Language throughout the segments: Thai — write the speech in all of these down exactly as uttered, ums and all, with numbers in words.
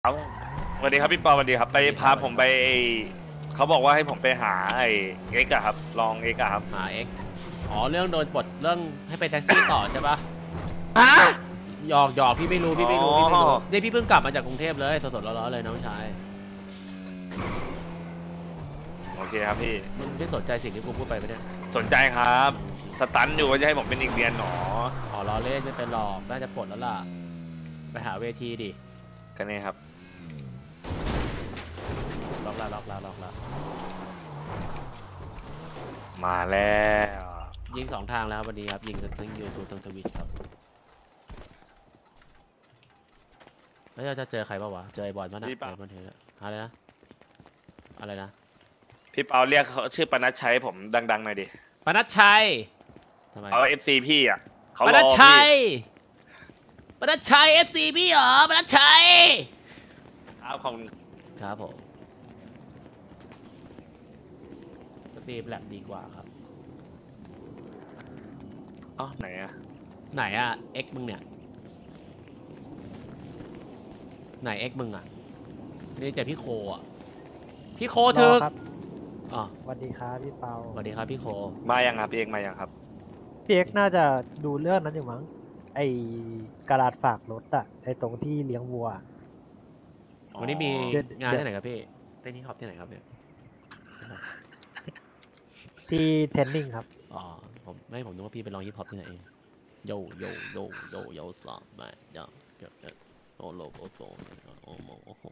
ครับสวัสดีครับพี่ปอสวัสดีครับไปพาผมไปเขาบอกว่าให้ผมไปหาไอ้เอ็กอะครับลองเอ็กอะครับหาเอ็กอ๋อเรื่องโดนปลดเรื่องให้ไปแท็กซี่ต่อใช่ปะฮะหยอกหยอกพี่ไม่รู้พี่ไม่รู้พี่ไม่รู้นี่พี่เพิ่งกลับมาจากกรุงเทพเลยสดๆร้อนๆเลยน้องชายโอเคครับพี่มึงไม่สนใจสิ่งที่กูพูดไปไหมเนี่ยสนใจครับสตันอยู่ว่าจะให้ผมเป็นอีกเรียนหนออ๋อล้อเล่นไม่เป็นหรอกน่าจะปลดแล้วล่ะไปหาเวทีดิกันนี่ครับล็อกแล้วล็อกแล้วล็อกแล้วมาแล้วยิงสองทางแล้ววันนี้ครับยิงทั้งยูทูบทั้งทวิตครับแล้วจะเจอใครบ้างวะเจอไอ้บอลมั้ยนะไอ้บอลเทนอะไรนะอะไรนะพี่เปาเรียกเขาชื่อปนัชชัยผมดังๆหน่อยดิปนัชชัยทำไมเอาเอฟซีพี่อ่ะเขาปนัชชัยปนัชชัยเอฟซีพี่เหรอปนัชชัยครับขอบคุณครับผมสตรีมแลบดีกว่าครับอ๋อไหนอะไหนอะเอ็กมึงเนี่ยไหนเอ็กมึงอะนี่เจอพี่โคอะพี่โคเธอครับอ๋อสวัสดีครับพี่เปาสวัสดีครับพี่โคมายังครับพี่เอกมายังครับพี่เอ็กน่าจะดูเรื่องนั้นอยู่มั้งไอ้กระดาษฝากรถอะไอ้ตรงที่เลี้ยงวัววันนี้มีงานที่ไหนครับพี่เต้นฮิปฮอปที่ไหนครับเนี่ยที่เทนนิ่งครับอ๋อผมไม่ผมนึกว่าพี่ไปลองฮิปฮอปที่ไหนเองโยโยโยโยโยสามแปดยังโอโลโอโซโอโมโอโห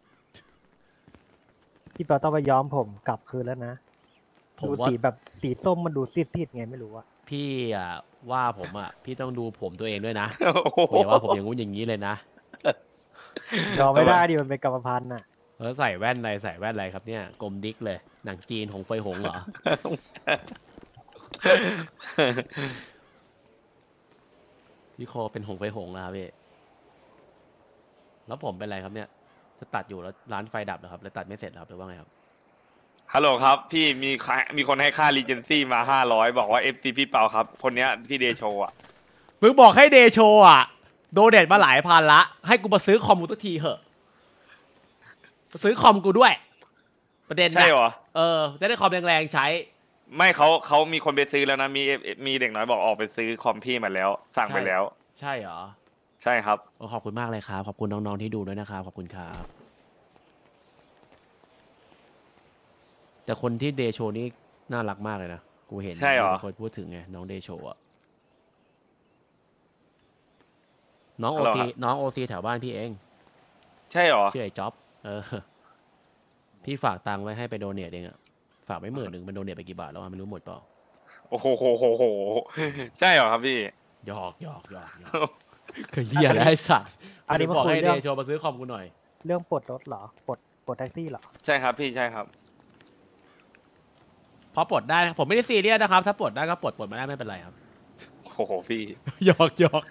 พี่เปาต้องไปย้อมผมกลับคืนแล้วนะดูสีแบบสีส้มมันดูซีดๆไงไม่รู้อะพี่อะว่าผมอะพี่ต้องดูผมตัวเองด้วยนะอย่าว่าผมอย่างงู้นอย่างนี้เลยนะยอมไม่ได้ดิมันเป็นกรรมพันธุ์น่ะเออใส่แว่นอะไรใส่แว่นอะไรครับเนี่ยกลมดิ๊กเลยหนังจีนหงเฟยหงเหรอพี่โคเป็นหงเฟยหงนะครับพี่แล้วผมเป็นอะไรครับเนี่ยจะตัดอยู่แล้วร้านไฟดับเหรอครับเลยตัดไม่เสร็จครับหรือว่าไงครับฮัลโหลครับพี่มีมีคนให้ค่ารีเจนซี่มาห้าร้อยบอกว่าเอฟซีพี่เปาครับคนเนี้ยที่เดโชอ่ะมึงบอกให้เดโชอ่ะโดเดทมาหลายพันละให้กูมาซื้อคอมกูสักทีเหอะมาซื้อคอมกูด้วยประเด็นใช่เหรอเออจะได้คอมแรงๆใช้ไม่เขาเขามีคนไปซื้อแล้วนะมีมีเด็กน้อยบอกออกไปซื้อคอมพี่มาแล้วสั่งไปแล้วใช่เหรอใช่ครับขอบคุณมากเลยครับขอบคุณน้องๆที่ดูด้วยนะครับขอบคุณครับแต่คนที่เดโชนี่น่ารักมากเลยนะกูเห็นใช่เหรอคนพูดถึงไงน้องเดโชอะน้องโอซีน้องโอซีแถวบ้านพี่เองใช่เหรอชื่อไอ้จ๊อบเออพี่ฝากตังค์ไว้ให้ไปโดเนทเองอะฝากไว้หมื่นหนึ่งเป็นโดเนทไปกี่บาทแล้วไม่รู้หมดเปล่าโอ้โหโหโหโหใช่เหรอครับพี่หยอกหยอกหยอกเคยเหี้ยแล้วไอ้สัตว์อันนี้บอกให้เดโชมาซื้อคอมกูหน่อยเรื่องปลดรถเหรอปลดปลดแท็กซี่เหรอใช่ครับพี่ใช่ครับพอปลดได้ผมไม่ได้ซีเรียสนะครับถ้าปลดได้ก็ปลดปลดไม่ได้ไม่เป็นไรครับโอ้โหพี่หยอกหยอก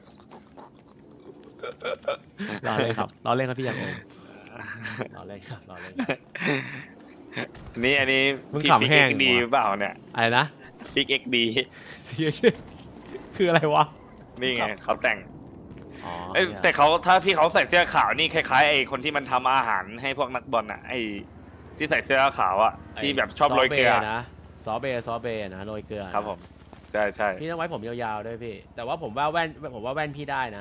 รอเล่นครับรอเล่นครับพี่ยังเองรอเล่นครับรอเล่นอันนี้อันนี้พี่ฟิกเอ็กดีเปล่าเนี่ยอะไรนะฟิกเอ็กดีคืออะไรวะนี่ไงเขาแต่งแต่เขาถ้าพี่เขาใส่เสื้อขาวนี่คล้ายๆไอ้คนที่มันทำอาหารให้พวกนักบอลน่ะไอ้ที่ใส่เสื้อขาวอ่ะที่แบบชอบโรยเกลือนะซอเบซอเบนะโรยเกลือครับผมใช่ใช่พี่ต้องไว้ผมยาวๆด้วยพี่แต่ว่าผมว่าแว่นผมว่าแว่นพี่ได้นะ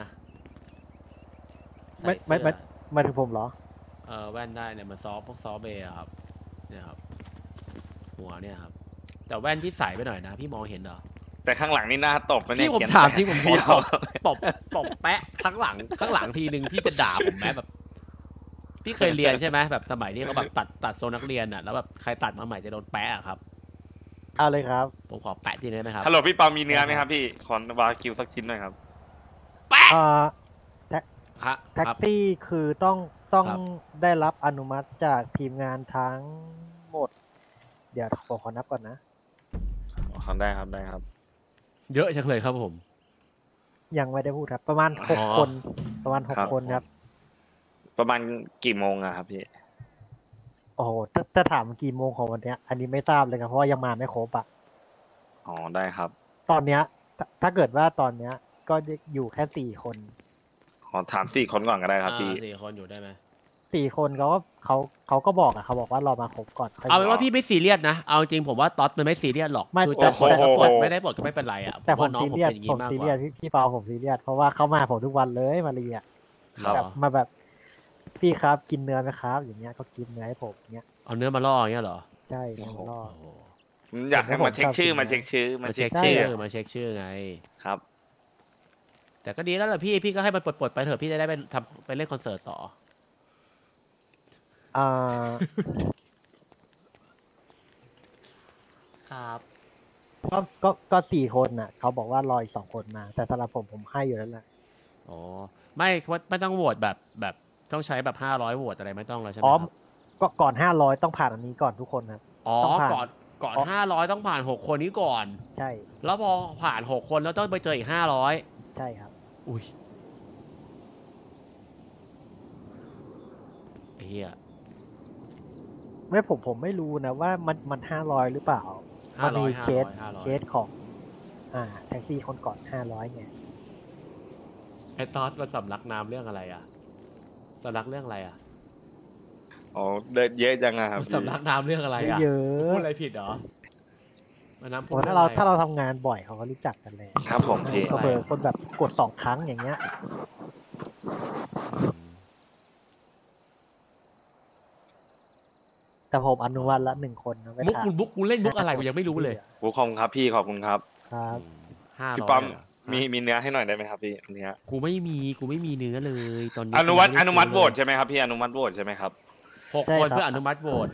ไม่ไม่ไม่มาถึงผมเหรอเออแว่นได้เนี่ยมันซอพวกซอเบครับเนี่ยครับหัวเนี่ยครับแต่แว่นที่ใส่ไปหน่อยนะพี่มองเห็นเหรอแต่ข้างหลังนี่หน้าตบพี่ผมถามที่ผมตบตบตบแปะข้างหลังข้างหลังทีนึงพี่จะด่าผมไหมแบบพี่เคยเรียนใช่ไหมแบบสมัยนี้เขาแบบตัดตัดโซนนักเรียนอ่ะแล้วแบบใครตัดมาใหม่จะโดนแปะครับเอาเลยครับผมขอแปะทีนี้ไหมครับฮัลโหลพี่ปามีเนื้อไหมครับพี่ขอวากิวสักชิ้นหน่อยครับแปะแท็กซี่คือต้องต้องได้รับอนุมัติจากทีมงานทั้งหมดเดี๋ยวขอขอนับก่อนนะทำได้ครับได้ครับเยอะจังเลยครับผมยังไม่ได้พูดครับประมาณหกคนประมาณหกคนครับประมาณกี่โมงอะครับพี่โอ้โหถ้าถามกี่โมงของวันนี้อันนี้ไม่ทราบเลยครับเพราะว่ายังมาไม่ครบอ่ะอ๋อได้ครับตอนเนี้ยถ้าเกิดว่าตอนเนี้ยก็อยู่แค่สี่คนขอถามสี่คนก่อนก็ได้ครับพี่สี่คนอยู่ได้ไหมสี่คนเขาก็เขาเขาก็บอกอะเขาบอกว่ารอมาครบก่อนค่อยเอาเป็นว่าพี่ไม่ซีเรียสนะเอาจริงผมว่าต๊อดมันไม่ซีเรียสหรอกไม่คือจะปลดแต่ก็ปลดโอ้โหไม่ได้ปลดก็ไม่เป็นไรอ่ะแต่ผมว่าน้องซีผมเรียสเป็นอย่างผงี้มมากซีกเรียว่าสพี่พี่เปาผมซีเรียสเพราะว่าเขามาผมทุกวันเลยมาเรียครับแบบมาแบบ พี่ครับกินเนื้อไหมครับ อย่างเงี้ยก็กินเนื้อให้ผมเงี้ยเอาเนื้อมาล่ออย่างเงี้ยเหรอใช่ผมรอโอ้โหอยากให้มาเช็คชื่อมาเช็คชื่อมามาเช็เช็คคชื่ชื่ออมาเช็คชื่อไงครับแต่ก็ดีแล้วแหละพี่พี่ก็ให้มันปลดๆไปเถอะพี่จะได้ไปทำไปเล่นคอนเสิร์ตต่ออ่าครับก็ก็ก็สี่คนน่ะเขาบอกว่ารออีกสองคนมา แต่สำหรับผมผมให้อยู่แล้วแหละอ๋อไม่ไม่ต้องโหวตแบบแบบต้องใช้แบบห้าร้อยโหวตอะไรไม่ต้องแล้วใช่ไหมอ๋อครับก็ก่อนห้าร้อยต้องผ่านอันนี้ก่อนทุกคนครับอ๋อต้องผ่านก่อนก่อนอ๋อห้าร้อยต้องผ่านหกคนนี้ก่อนใช่แล้วพอผ่านหกคนแล้วต้องไปเจออีกห้าร้อยใช่ครับอุ้ยไอ้เหี้ยไม่ผมผมไม่รู้นะว่ามันมันห้าร้อยหรือเปล่าห้ามันร้อมียห้าเคร้อสยห้าร้อยเคสของ อ่าแท็กซี่คนก่อนห้าร้อยไงไอ้ตอสมันสำลักน้ำเรื่องอะไรอ่ะสำลักเรื่องอะไรอ่ะอ๋อเดินเยอะจังอะครับมันสำลักน้ำเรื่องอะไรอ่ะเยอะพูดอะไรผิดเหรอมันน้ำพูดโอ้ถ้าองเราอะไรถ้าเราทำงานบ่อยเขาก็รู้จักกันเลยครับผมพี่ก็เบอร์คนแบบกดสองครั้งอย่างเงี้ย แต่ผมอนุวัตละหนึ่งคนนะไม่มุกผ่านคุณบุ๊กกูเล่นมุกอะไรกูยังไม่รู้เลยขอบคุณครับพี่ขอบคุณครับครับห้าพี่ร้อยปั๊มเหรอมีมีเนื้อให้หน่อยได้ไหมครับพี่เนื้อกูไม่มีกูไม่มีเนื้อเลย ตอนนี้อนุวัตกูอไได้นุมัติซื้โหวตเลยใช่ไหมครับพี่อนุมัติโหวตใช่ไหมครับหกคนเพื่ออนุมัติโหวต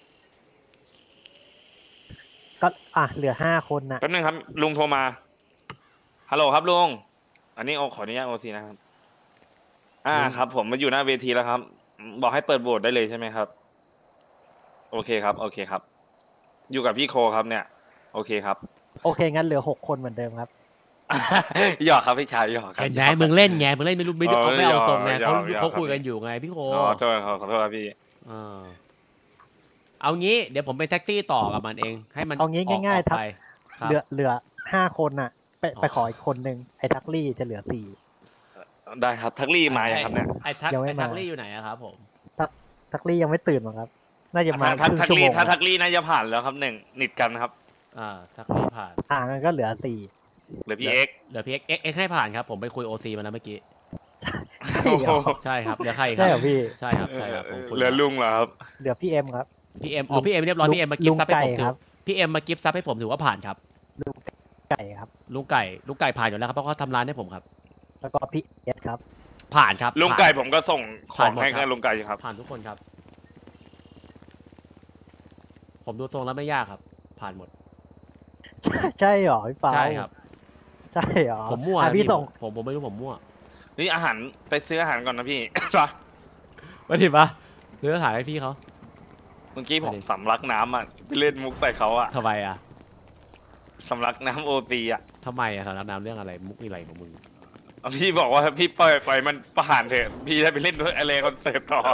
ก็อ่ะเหลือห้าคนน่ะแป๊บนึงครับลุงโทรมาฮัลโหลครับลุงอันนี้โอขออนุญาตโอซีนะครับ อ่าครับ ผมมาอยู่หน้าเวทีแล้วครับ บอกให้เปิดโหวตได้เลยใช่ไหมครับ โอเคครับ โอเคครับ อยู่กับพี่โคครับเนี่ย โอเคครับโอเคงั้นเหลือหกคนเหมือนเดิมครับหยอกครับพี่ชายหยอกครับเห็นไหมมึงเล่นไงมึงเล่นไม่รู้ไม่รู้อ๋อเอาไม่เอาทรงไงยอเขามยอมเขาครับคุยกันอยู่ไงพี่โคอ๋อโทษครับขอโทษครับพี่เออเอางี้เดี๋ยวผมเป็นแท็กซี่ต่อกับมันเอง ให้มันเอางี้กง่ายๆออกครับไปครับเหลือเหลือห้าคนน่ะ ไปอ๋อไปขออีกคนนึงไอ้ทักลี่จะเหลือสี่ได้ครับทักลี่มาอย่างครับเนี่ยไอ้ทักยังไม่ไอ้ทักมาลี่อยู่ไหนอะครับผมทักลี่ยังไม่ตื่นหรอกครับ น่าจะมาทักครึ่งทักชั่วโมลี่งถ้าทักลี่น่าจะผ่านแล้วครับหนึ่งนิดกันครับอ่าทักลี่ผ่านอ่างั้นก็เหลือสี่เหลือพี่เอ็กซ์เหลือพี่เอ็กเอ็กเอ็กให้ผ่านครับผมไปคุยโอซีมาแล้วเมื่อกี้ใช่เหรอใช่ครับเหลือใครครัใช่เหรอพี่ใช่ครับใช่ครับผมคุยเหลือลุงเหรอครับเหลือพี่เอ็มครับพี่เอ็มอ๋อพี่เอ็มเรียบร้อยลุงพี่เอ็มมากิฟต์ซับให้ผมลุงไก่ถือครับพี่เอ็มมากิฟต์ซับให้ผมถือว่าผ่านครับไก่ครับลุงไก่ลุงไก่ผ่านอยู่แล้วครับเพราะเขาทำร้านให้ผมครับแล้วก็พี่เอสครับผ่านครับลุงผ่านไก่ผมก็ส่งขอผ่าง นหมดให้ครักับบ ลุงไก่อยู่ครับผ่านทุกคนครับ ผมดูทรงแล้วไม่ยากครับ ผ่านหมดใช่เหรอพี่เปาใช่ครับใช่เหรอผมมั่วอ่ะนะพี่ส่งผมผมไม่รู้ผมมั่วนี่อาหารไปซื้ออาหารก่อนนะพี่ไม่ถิปะเรือถ่ายให้พี่เขาเมื่อกี้ผมไปดิสำลักน้ำอ่ะไปเล่นมุกใส่เขาอ่ะทำไมอ่ะสำลักน้ำโอตีอ่ะทำไมอ่ะสารน้ำเรื่องอะไรมุกอะไรของมึงเอาพี่บอกว่าพี่ปล่อยปล่อยมันผ่านเถอะพี่ได้ไปเล่นด้วยอะไรคอนเสิร์ตต่อ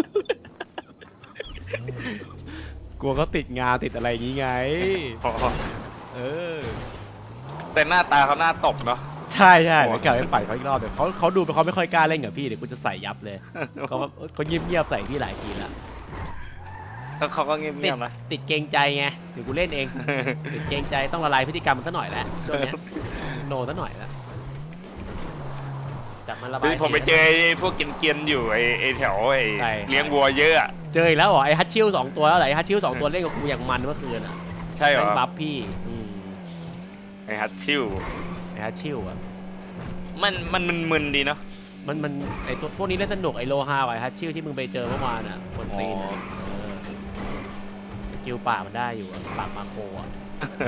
กลัวเขาติดงานติดอะไรอย่างงี้ไง เออแต่หน้าตาเขาหน้าตบเนาะใช่ใช่เดี๋ยวกลับไปปั่นเขาอีกรอบเดี๋ยวเขาเขาดูเขาไม่ค่อยกล้าเล่นกับพี่เดี๋ยวกูจะใส่ยับเลยเขาแบบเขาเงียบเงียบๆใส่พี่หลายทีแล้วแล้วเขาก็เงีติยดบๆนะติดเกรงใจไงเดี๋ยวกูเล่นเอง ติดเกรงใจต้องละลายพฤติกรรมมันซะหน่อยแล้วช่วงเนี้ยโนซะหน่อยแล้วจับมันระบาคืยอผมไปเจอไอ้พวกเกรียนๆอยู่ไอ้ไอ้แถวไอ้ใช่เลี้ยงวัวเยอะอะเจออีกแล้วเหรอไอ้ฮัตชิลสองตัวแล้วเหรอไอ้ฮัตชิลสองตัวเล่นกับกูอย่างมันเมื่อคืนอ่ะใช่เหรอแม่งบัฟพี่อืมไอ้ฮัตชิวไอ้ฮัตชิลอ่ะมันมันมึนๆดีเนาะมันมันไอ้ตัวพวกนี้เล่นสนุกไอ้โลฮาไอ้ฮัตชิลที่มึงไปเจอเมื่อวานอ่ะคนตีนอะอ๋อเออสกิลป่ากมันได้อยู่อะปากมาโคอ่ะ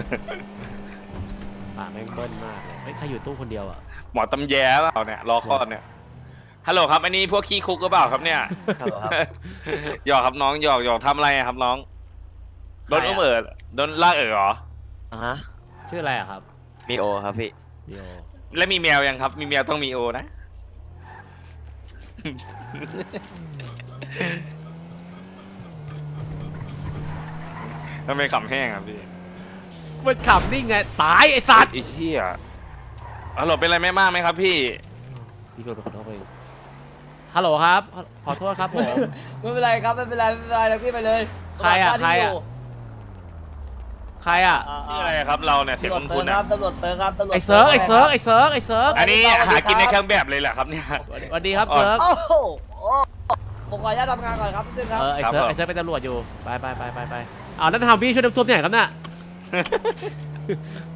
ปากแม่งเบิ้ลมากเลยเฮ้ยใครอยู่ตู้คนเดียวอ่ะหมอตำแยเปล่าเนี่ยรอคลอดเนี่ยฮัลโหลครับอันนี้พวกขี้คุกหรือเปล่าครับเนี่ยฮัลโหลครับหยอกครับน้องหยอกหยอกทำอะไรอะครับน้องโดนใครอะอุ้มเอ๋อโดนลากเอ๋อเหรออ่าฮะชื่ออะไรอะครับมีโอครับพี่เดียวแล้วมีแมวยังครับ มีแมวต้องมีโอนะ ทำไมขำแห้งอ่ะพี่มันขำนี่ไงตายไอ้สัตว์ไอ้เหี้ยฮัลโหลเป็นอะไรไม่มากไหมครับพี่พี่โดนขอโทษไปฮัลโหลครับ ขอโทษครับผมไม่เป็นไรครับไม่เป็นไรไม่เป็นไรเลยพี่ไปเลยใครอะตำวจหน้าที่ใครอะยู่ใครอ่ะานี่อะไรครับเราเนี่ยเสียงตำรวจคุณเซิร์นะฟครับตำรวจเซิร์ฟครับตำรวจไอเซิร์กไอเซิร์กไอเซิร์กไอเซิร์กอันนี้หากินในเครื่องแบบเลยเหรอครับเนี่ยสวัสดีครับเซิร์กโอ้โหผมขออนุญาตทำงานก่อนครับพี่ครับเออไอครับเซิร์กผมไอเซิร์กเป็นตำรวจอยู่ ไปไปไปไปไปเอานั่นทำพี่ช่วยน้ำท่วมที่ไหนครับเนี่ย